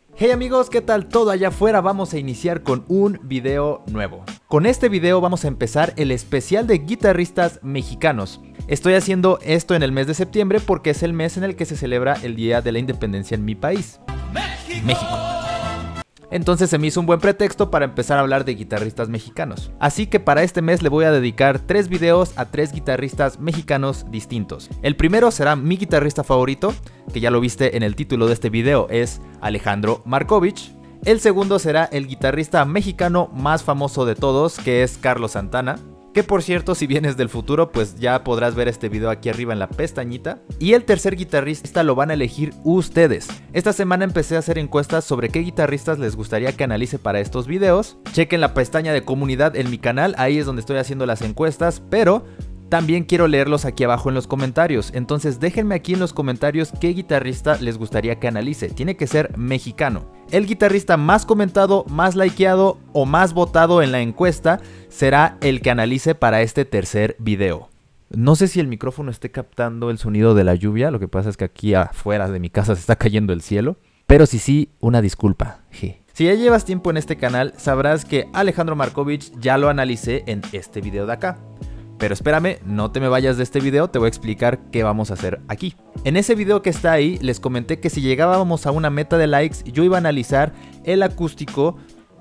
Hey amigos, ¿qué tal todo allá afuera? Vamos a iniciar con un video nuevo. Con este video vamos a empezar el especial de guitarristas mexicanos. Estoy haciendo esto en el mes de septiembre porque es el mes en el que se celebra el Día de la Independencia en mi país, México. Entonces se me hizo un buen pretexto para empezar a hablar de guitarristas mexicanos. Así que para este mes le voy a dedicar 3 videos a 3 guitarristas mexicanos distintos. El primero será mi guitarrista favorito, que ya lo viste en el título de este video, es Alejandro Markovich. El segundo será el guitarrista mexicano más famoso de todos, que es Carlos Santana. Que por cierto, si vienes del futuro, pues ya podrás ver este video aquí arriba en la pestañita. Y el tercer guitarrista lo van a elegir ustedes. Esta semana empecé a hacer encuestas sobre qué guitarristas les gustaría que analice para estos videos. Chequen la pestaña de comunidad en mi canal, ahí es donde estoy haciendo las encuestas, pero también quiero leerlos aquí abajo en los comentarios. Entonces déjenme aquí en los comentarios qué guitarrista les gustaría que analice. Tiene que ser mexicano. El guitarrista más comentado, más likeado o más votado en la encuesta será el que analice para este tercer video. No sé si el micrófono esté captando el sonido de la lluvia. Lo que pasa es que aquí afuera de mi casa se está cayendo el cielo. Pero sí, una disculpa. Si ya llevas tiempo en este canal, sabrás que Alejandro Markovich ya lo analicé en este video de acá. Pero espérame, no te me vayas de este video, te voy a explicar qué vamos a hacer aquí. En ese video que está ahí, les comenté que si llegábamos a una meta de likes, yo iba a analizar el acústico,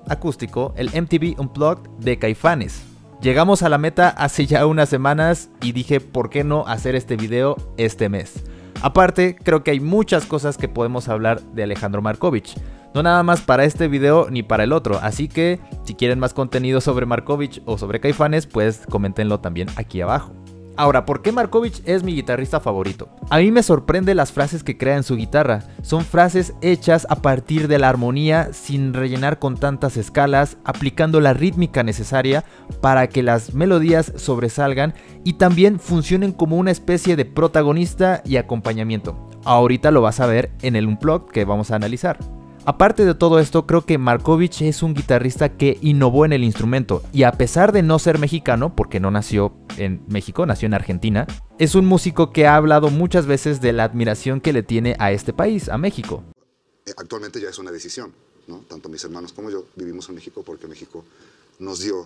el MTV Unplugged de Caifanes. Llegamos a la meta hace ya unas semanas y dije, ¿por qué no hacer este video este mes? Aparte, creo que hay muchas cosas que podemos hablar de Alejandro Markovich. No nada más para este video ni para el otro, así que si quieren más contenido sobre Markovich o sobre Caifanes, pues coméntenlo también aquí abajo. Ahora, ¿por qué Markovich es mi guitarrista favorito? A mí me sorprende las frases que crea en su guitarra. Son frases hechas a partir de la armonía, sin rellenar con tantas escalas, aplicando la rítmica necesaria para que las melodías sobresalgan y también funcionen como una especie de protagonista y acompañamiento. Ahorita lo vas a ver en el Unplugged que vamos a analizar. Aparte de todo esto, creo que Markovich es un guitarrista que innovó en el instrumento y a pesar de no ser mexicano, porque no nació en México, nació en Argentina, es un músico que ha hablado muchas veces de la admiración que le tiene a este país, a México. Actualmente ya es una decisión, ¿no? Tanto mis hermanos como yo vivimos en México porque México nos dio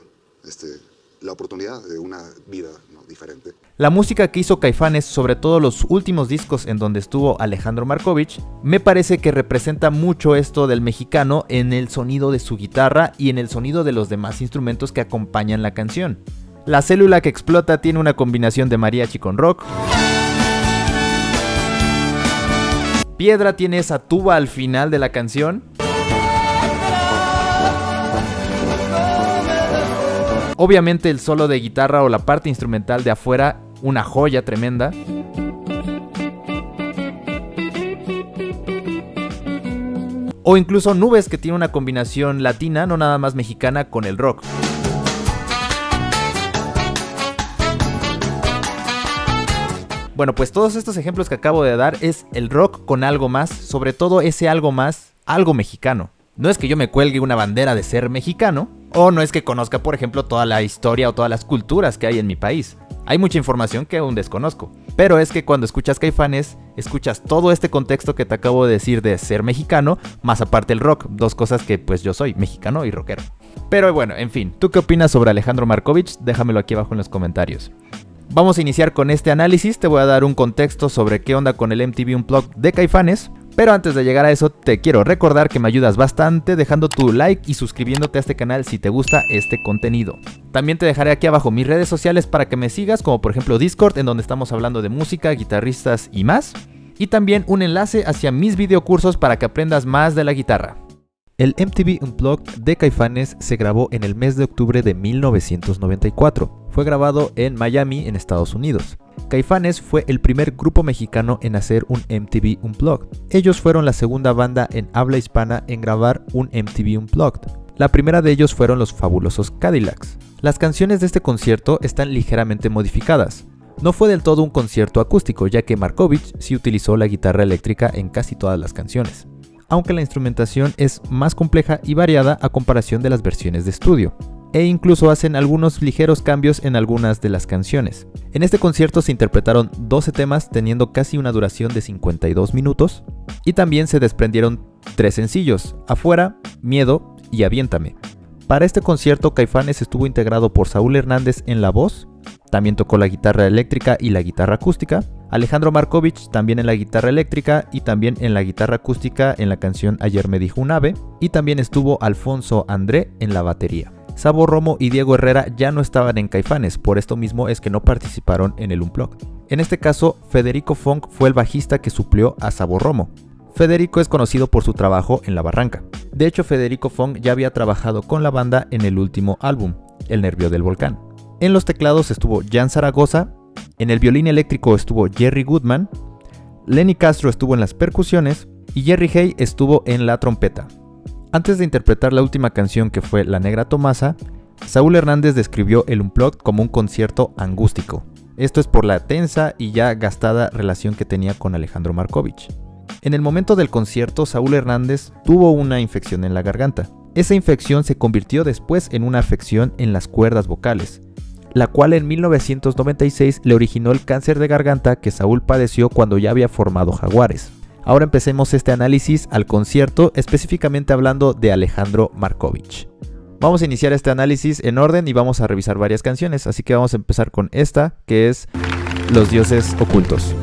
la oportunidad de una vida, ¿no?, diferente. La música que hizo Caifanes, sobre todo los últimos discos en donde estuvo Alejandro Markovich, me parece que representa mucho esto del mexicano en el sonido de su guitarra y en el sonido de los demás instrumentos que acompañan la canción. La célula que explota tiene una combinación de mariachi con rock. Piedra tiene esa tuba al final de la canción. Obviamente el solo de guitarra o la parte instrumental de afuera, una joya tremenda. O incluso Nubes, que tiene una combinación latina, no nada más mexicana, con el rock. Bueno, pues todos estos ejemplos que acabo de dar es el rock con algo más, sobre todo ese algo más, algo mexicano. No es que yo me cuelgue una bandera de ser mexicano, o no es que conozca, por ejemplo, toda la historia o todas las culturas que hay en mi país. Hay mucha información que aún desconozco. Pero es que cuando escuchas Caifanes, escuchas todo este contexto que te acabo de decir de ser mexicano, más aparte el rock, dos cosas que pues yo soy, mexicano y rockero. Pero bueno, en fin, ¿tú qué opinas sobre Alejandro Markovich? Déjamelo aquí abajo en los comentarios. Vamos a iniciar con este análisis, te voy a dar un contexto sobre qué onda con el MTV Unplugged de Caifanes. Pero antes de llegar a eso, te quiero recordar que me ayudas bastante dejando tu like y suscribiéndote a este canal si te gusta este contenido. También te dejaré aquí abajo mis redes sociales para que me sigas, como por ejemplo Discord, en donde estamos hablando de música, guitarristas y más. Y también un enlace hacia mis videocursos para que aprendas más de la guitarra. El MTV Unplugged de Caifanes se grabó en el mes de octubre de 1994. Fue grabado en Miami, en Estados Unidos. Caifanes fue el primer grupo mexicano en hacer un MTV Unplugged. Ellos fueron la segunda banda en habla hispana en grabar un MTV Unplugged. La primera de ellos fueron los Fabulosos Cadillacs. Las canciones de este concierto están ligeramente modificadas. No fue del todo un concierto acústico, ya que Markovich sí utilizó la guitarra eléctrica en casi todas las canciones, aunque la instrumentación es más compleja y variada a comparación de las versiones de estudio. e incluso hacen algunos ligeros cambios en algunas de las canciones. En este concierto se interpretaron 12 temas teniendo casi una duración de 52 minutos y también se desprendieron 3 sencillos: Afuera, Miedo y Aviéntame. Para este concierto, Caifanes estuvo integrado por Saúl Hernández en la voz, también tocó la guitarra eléctrica y la guitarra acústica, Alejandro Markovich también en la guitarra eléctrica y también en la guitarra acústica en la canción Ayer me dijo un ave, y también estuvo Alfonso André en la batería. Sabo Romo y Diego Herrera ya no estaban en Caifanes, por esto mismo es que no participaron en el Unplugged. En este caso, Federico Funk fue el bajista que suplió a Sabo Romo. Federico es conocido por su trabajo en La Barranca. De hecho, Federico Funk ya había trabajado con la banda en el último álbum, El Nervio del Volcán. En los teclados estuvo Jan Zaragoza, en el violín eléctrico estuvo Jerry Goodman, Lenny Castro estuvo en las percusiones y Jerry Hay estuvo en la trompeta. Antes de interpretar la última canción, que fue La Negra Tomasa, Saúl Hernández describió el Unplugged como un concierto angústico. Esto es por la tensa y ya gastada relación que tenía con Alejandro Markovich. En el momento del concierto, Saúl Hernández tuvo una infección en la garganta. Esa infección se convirtió después en una afección en las cuerdas vocales, la cual en 1996 le originó el cáncer de garganta que Saúl padeció cuando ya había formado Jaguares. Ahora empecemos este análisis al concierto, específicamente hablando de Alejandro Markovich. Vamos a iniciar este análisis en orden y vamos a revisar varias canciones, así que vamos a empezar con esta, que es Los Dioses Ocultos.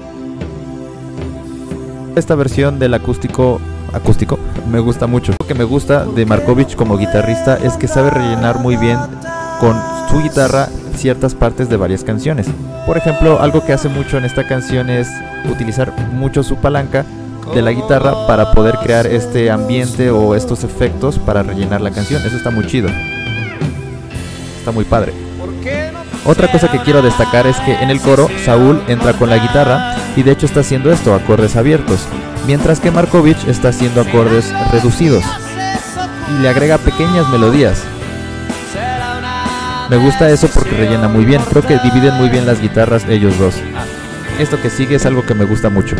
Esta versión del acústico me gusta mucho. Lo que me gusta de Markovich como guitarrista es que sabe rellenar muy bien con su guitarra ciertas partes de varias canciones. Por ejemplo, algo que hace mucho en esta canción es utilizar mucho su palanca de la guitarra para poder crear este ambiente o estos efectos para rellenar la canción. Eso está muy chido. Está muy padre. Otra cosa que quiero destacar es que en el coro Saúl entra con la guitarra y de hecho está haciendo esto, acordes abiertos, mientras que Markovich está haciendo acordes reducidos y le agrega pequeñas melodías. Me gusta eso porque rellena muy bien, creo que dividen muy bien las guitarras ellos dos. Esto que sigue es algo que me gusta mucho.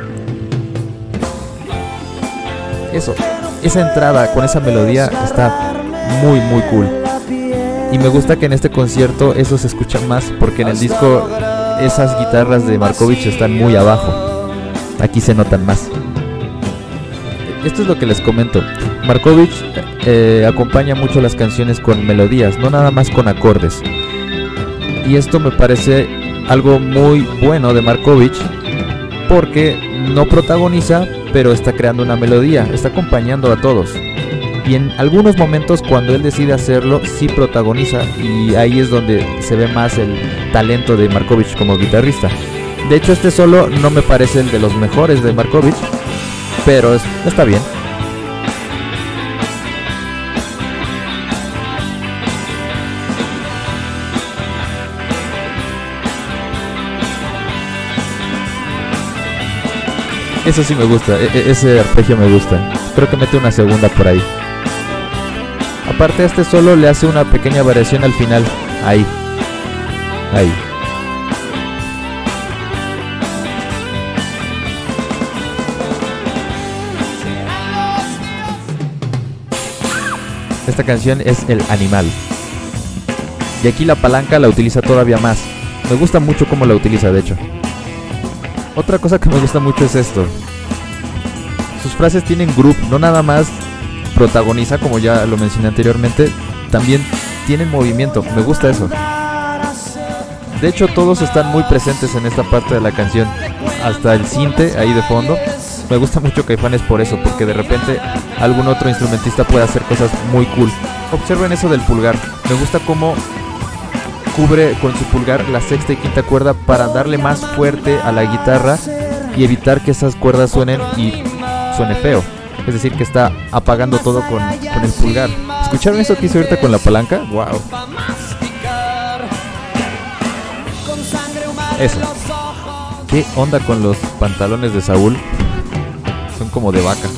Esa entrada con esa melodía está muy muy cool. Y me gusta que en este concierto eso se escucha más, porque en el disco esas guitarras de Markovich están muy abajo. Aquí se notan más. Esto es lo que les comento. Markovich acompaña mucho las canciones con melodías, no nada más con acordes. Y esto me parece algo muy bueno de Markovich, porque no protagoniza, pero está creando una melodía, está acompañando a todos. Y en algunos momentos, cuando él decide hacerlo, sí protagoniza, y ahí es donde se ve más el talento de Markovich como guitarrista. De hecho, este solo no me parece el de los mejores de Markovich, pero está bien. Eso sí me gusta, ese arpegio me gusta. Creo que mete una segunda por ahí. Aparte, este solo le hace una pequeña variación al final. Ahí. Esta canción es El Animal. Y aquí la palanca la utiliza todavía más. Me gusta mucho cómo la utiliza, de hecho. Otra cosa que me gusta mucho es esto. Sus frases tienen groove, no nada más protagoniza, como ya lo mencioné anteriormente, también tienen movimiento. Me gusta eso. De hecho, todos están muy presentes en esta parte de la canción, hasta el sinte ahí de fondo. Me gusta mucho Caifanes por eso, porque de repente algún otro instrumentista puede hacer cosas muy cool. Observen eso del pulgar. Me gusta cómo cubre con su pulgar la sexta y quinta cuerda para darle más fuerte a la guitarra y evitar que esas cuerdas suenen y suene feo. Es decir, que está apagando todo con el pulgar. ¿Escucharon eso que hizo ahorita con la palanca? ¡Wow! Eso. ¿Qué onda con los pantalones de Saúl? Son como de vaca.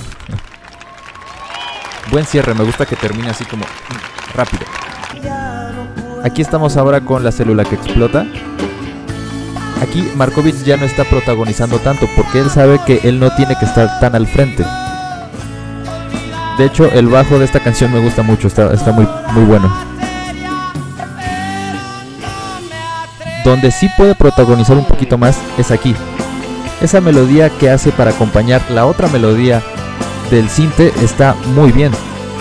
Buen cierre, me gusta que termine así como rápido. Aquí estamos ahora con La Célula que Explota. Aquí Markovich ya no está protagonizando tanto, porque él sabe que él no tiene que estar tan al frente. De hecho, el bajo de esta canción me gusta mucho, está muy bueno. Donde sí puede protagonizar un poquito más es aquí. Esa melodía que hace para acompañar la otra melodía del sinte está muy bien.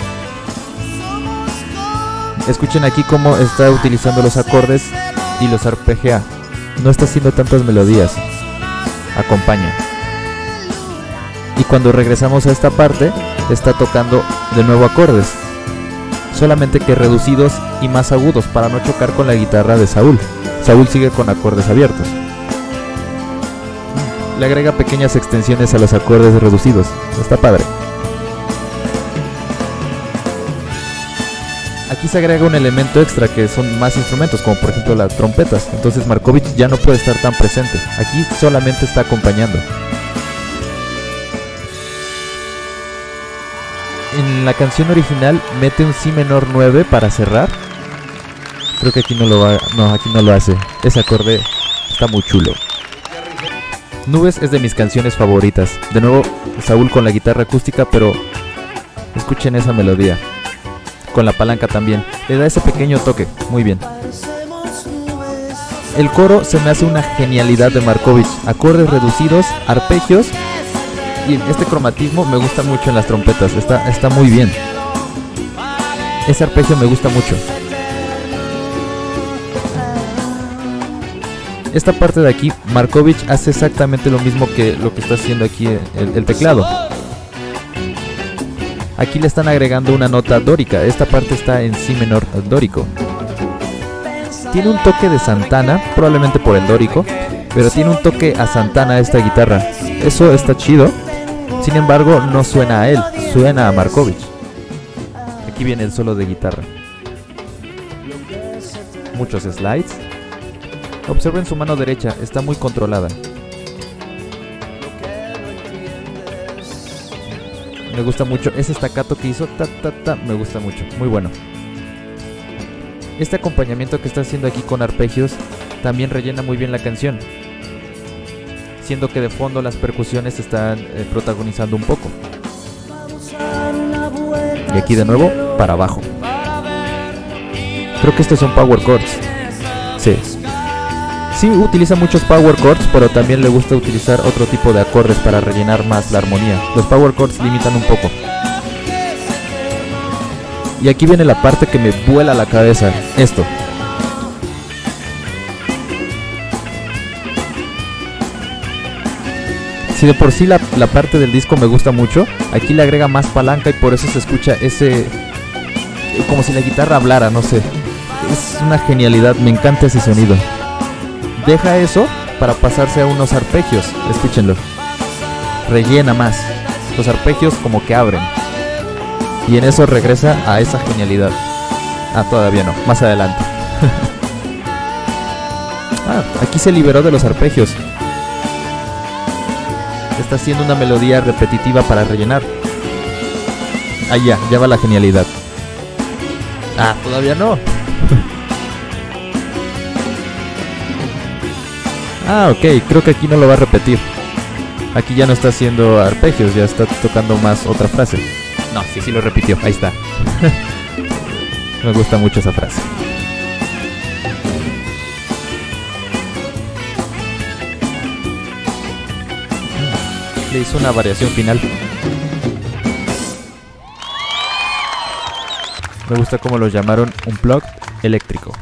Escuchen aquí cómo está utilizando los acordes y los arpeggia. No está haciendo tantas melodías. Acompaña. Y cuando regresamos a esta parte, está tocando de nuevo acordes, solamente que reducidos y más agudos para no chocar con la guitarra de Saúl. Saúl sigue con acordes abiertos. Le agrega pequeñas extensiones a los acordes reducidos. Está padre. Aquí se agrega un elemento extra que son más instrumentos, como por ejemplo las trompetas. Entonces Markovic ya no puede estar tan presente. Aquí solamente está acompañando. En la canción original mete un si menor 9 para cerrar. Creo que aquí no lo va, no, aquí no lo hace. Ese acorde está muy chulo. Nubes es de mis canciones favoritas. De nuevo Saúl con la guitarra acústica, pero escuchen esa melodía. Con la palanca también. Le da ese pequeño toque. Muy bien. El coro se me hace una genialidad de Markovic. Acordes reducidos, arpegios. Y este cromatismo me gusta mucho en las trompetas. Está muy bien. Ese arpegio me gusta mucho. Esta parte de aquí, Markovic hace exactamente lo mismo que lo que está haciendo aquí el teclado. Aquí le están agregando una nota dórica. Esta parte está en si menor dórico. Tiene un toque de Santana, probablemente por el dórico, pero tiene un toque a Santana esta guitarra. Eso está chido. Sin embargo, no suena a él, suena a Markovic. Aquí viene el solo de guitarra. Muchos slides. Observen su mano derecha, está muy controlada. Me gusta mucho ese staccato que hizo, ta ta ta, me gusta mucho, muy bueno. Este acompañamiento que está haciendo aquí con arpegios también rellena muy bien la canción, siendo que de fondo las percusiones están protagonizando un poco. Y aquí de nuevo, para abajo. Creo que estos son power chords. Sí. Sí, utiliza muchos power chords, pero también le gusta utilizar otro tipo de acordes para rellenar más la armonía. Los power chords limitan un poco. Y aquí viene la parte que me vuela la cabeza. Esto. Si de por sí la parte del disco me gusta mucho, aquí le agrega más palanca y por eso se escucha ese... como si la guitarra hablara, no sé. Es una genialidad, me encanta ese sonido. Deja eso para pasarse a unos arpegios, escúchenlo. Rellena más. Los arpegios como que abren. Y en eso regresa a esa genialidad. Ah, todavía no, más adelante. Aquí se liberó de los arpegios. Está haciendo una melodía repetitiva para rellenar. Ahí ya va la genialidad. Ah, todavía no. Ah, ok, creo que aquí no lo va a repetir. Aquí ya no está haciendo arpegios, ya está tocando más otra frase. No, sí lo repitió, ahí está. Me gusta mucho esa frase. Le hizo una variación final. Me gusta cómo lo llamaron un plug eléctrico.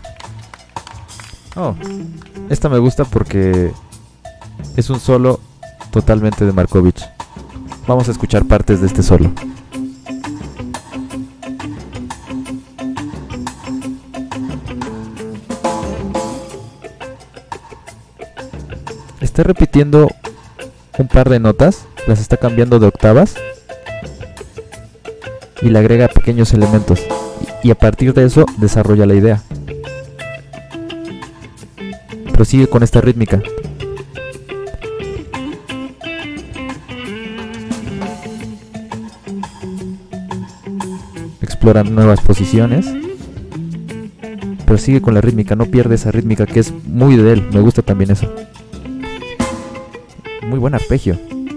Oh, esta me gusta porque es un solo totalmente de Markovic. Vamos a escuchar partes de este solo. Está repitiendo un par de notas, las está cambiando de octavas y le agrega pequeños elementos y a partir de eso desarrolla la idea. Prosigue con esta rítmica. Explora nuevas posiciones. Prosigue con la rítmica, no pierde esa rítmica que es muy de él, me gusta también eso. Muy buen arpegio.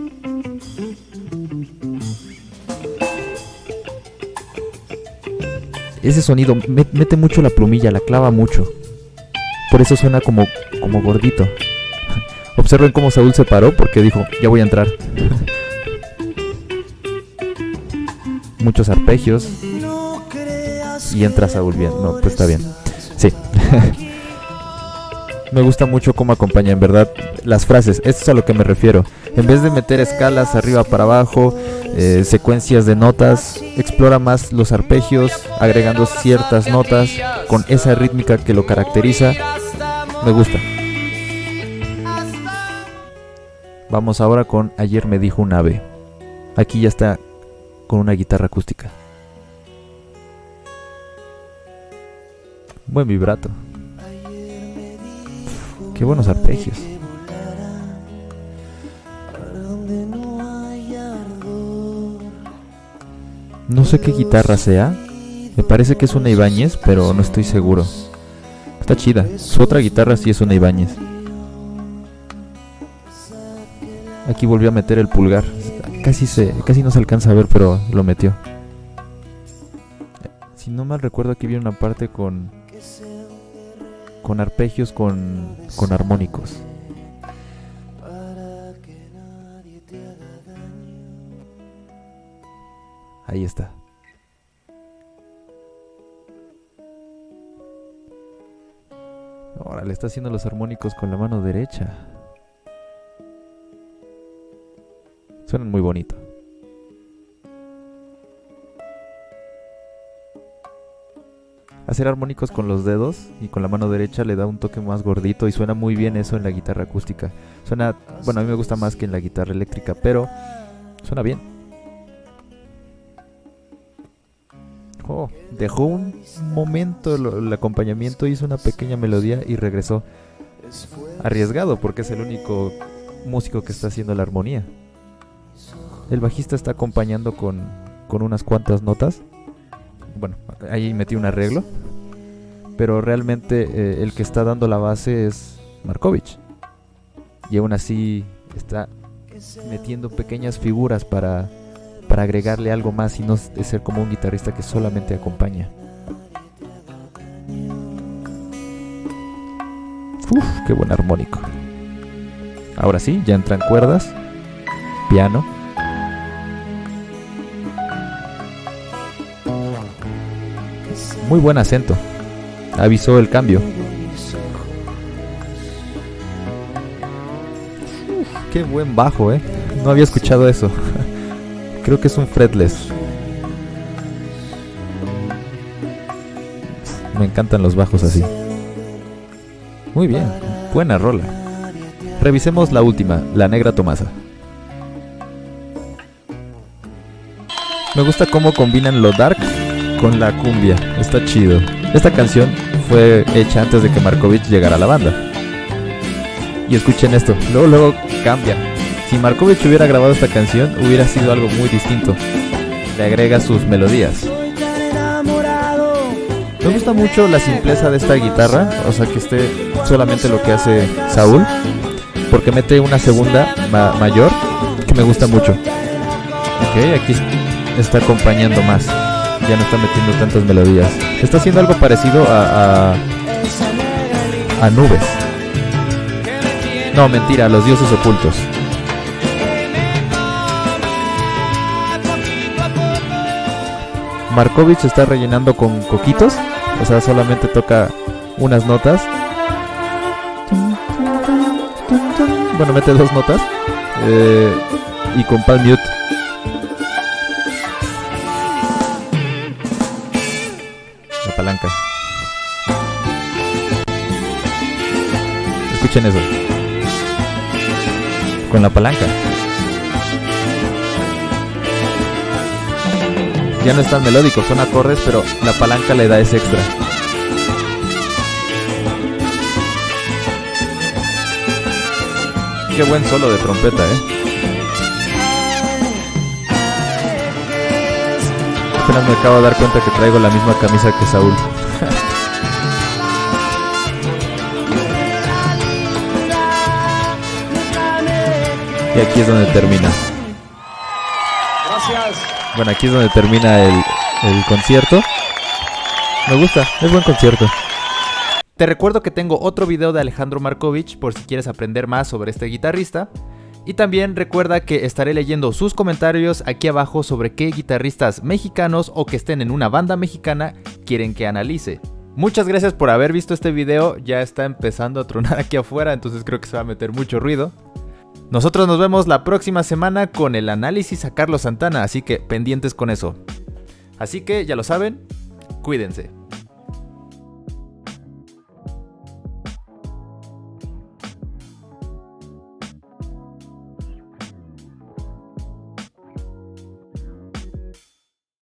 Ese sonido mete mucho la plumilla, la clava mucho. Por eso suena como gordito. Observen cómo Saúl se paró porque dijo, ya voy a entrar. muchos arpegios. Y entra Saúl bien. No, pues está bien. Sí. Me gusta mucho cómo acompaña, en verdad, las frases. Esto es a lo que me refiero. En vez de meter escalas arriba para abajo, secuencias de notas, explora más los arpegios, agregando ciertas notas con esa rítmica que lo caracteriza. Me gusta. Vamos ahora con Ayer me dijo un ave. Aquí ya está con una guitarra acústica. Buen vibrato. Qué buenos arpegios. No sé qué guitarra sea. Me parece que es una Ibáñez, pero no estoy seguro. Está chida. Su otra guitarra sí es una Ibáñez. Aquí volvió a meter el pulgar. Casi no se alcanza a ver, pero lo metió. Si no mal recuerdo, aquí viene una parte con arpegios con armónicos. Ahí está. Ahora le está haciendo los armónicos con la mano derecha. Suenan muy bonito. Hacer armónicos con los dedos y con la mano derecha le da un toque más gordito y suena muy bien eso en la guitarra acústica. Suena, bueno, a mí me gusta más que en la guitarra eléctrica, pero suena bien. Oh, dejó un momento el acompañamiento, hizo una pequeña melodía y regresó. Arriesgado porque es el único músico que está haciendo la armonía. El bajista está acompañando con unas cuantas notas. Bueno, ahí metí un arreglo, pero realmente el que está dando la base es Markovich. Y aún así está metiendo pequeñas figuras para agregarle algo más y no de ser como un guitarrista que solamente acompaña. Uf, qué buen armónico. Ahora sí, ya entran cuerdas, piano. Muy buen acento. Avisó el cambio. Uf, qué buen bajo, no había escuchado eso. Creo que es un fretless. Me encantan los bajos así. Muy bien, buena rola. Revisemos la última, La Negra Tomasa. Me gusta cómo combinan lo dark con la cumbia, está chido. Esta canción fue hecha antes de que Markovich llegara a la banda. Y escuchen esto, luego cambia. Si Markovich hubiera grabado esta canción, hubiera sido algo muy distinto. Le agrega sus melodías. Me gusta mucho la simpleza de esta guitarra, o sea que esté solamente lo que hace Saúl, porque mete una segunda mayor que me gusta mucho. Ok, aquí está acompañando más. Ya no está metiendo tantas melodías. Está haciendo algo parecido a Nubes. No, mentira, a Los Dioses Ocultos. Markovich está rellenando con coquitos. O sea, solamente toca unas notas. Bueno, mete dos notas. Y con palm mute. La palanca. Escuchen eso. Con la palanca. Ya no es tan melódico, son acordes, pero la palanca le da ese extra. Qué buen solo de trompeta, Apenas me acabo de dar cuenta que traigo la misma camisa que Saúl. Y aquí es donde termina. Gracias. Bueno, aquí es donde termina el concierto. Me gusta, es buen concierto. Te recuerdo que tengo otro video de Alejandro Markovich por si quieres aprender más sobre este guitarrista. Y también recuerda que estaré leyendo sus comentarios aquí abajo sobre qué guitarristas mexicanos o que estén en una banda mexicana quieren que analice. Muchas gracias por haber visto este video, ya está empezando a tronar aquí afuera, entonces creo que se va a meter mucho ruido. Nosotros nos vemos la próxima semana con el análisis a Carlos Santana, así que pendientes con eso. Así que ya lo saben, cuídense.